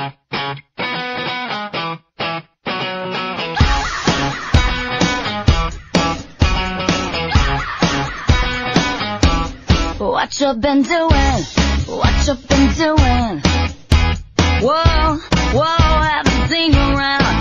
What you been doing? What you been doing? Whoa, whoa, haven't seen you around.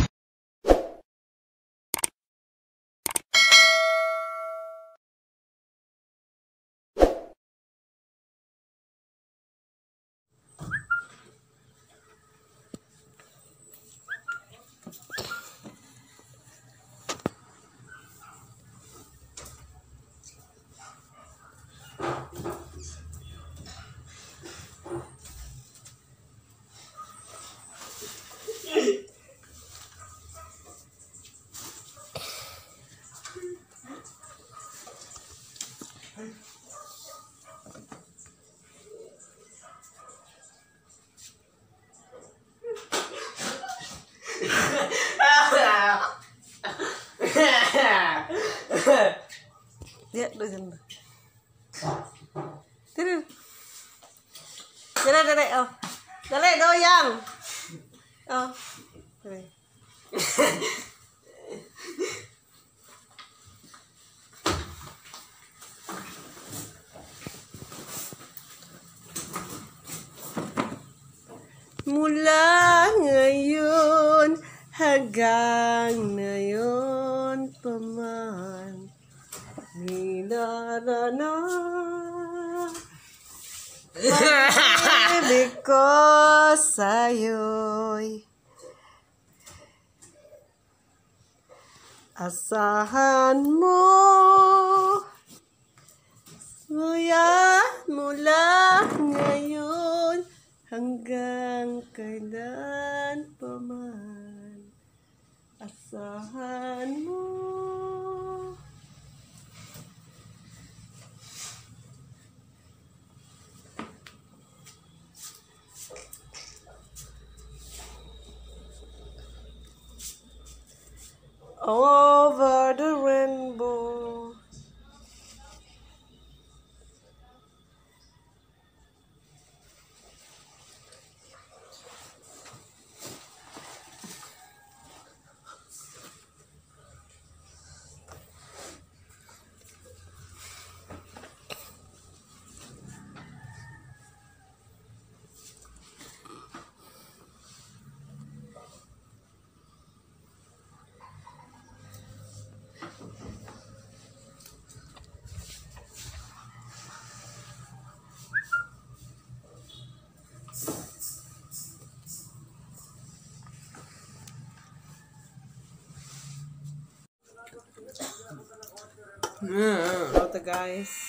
Lihat Duyan. Tidur. Dale, oh. Dale, Duyan. Oh. Dale. Mula ngayon hanggang ngayon paman minarana pag-ibig ko sa'yo'y asahan mo Kuya mula ngayon hanggang kailan paman asahan mo. Over the rainbow. Ito guys.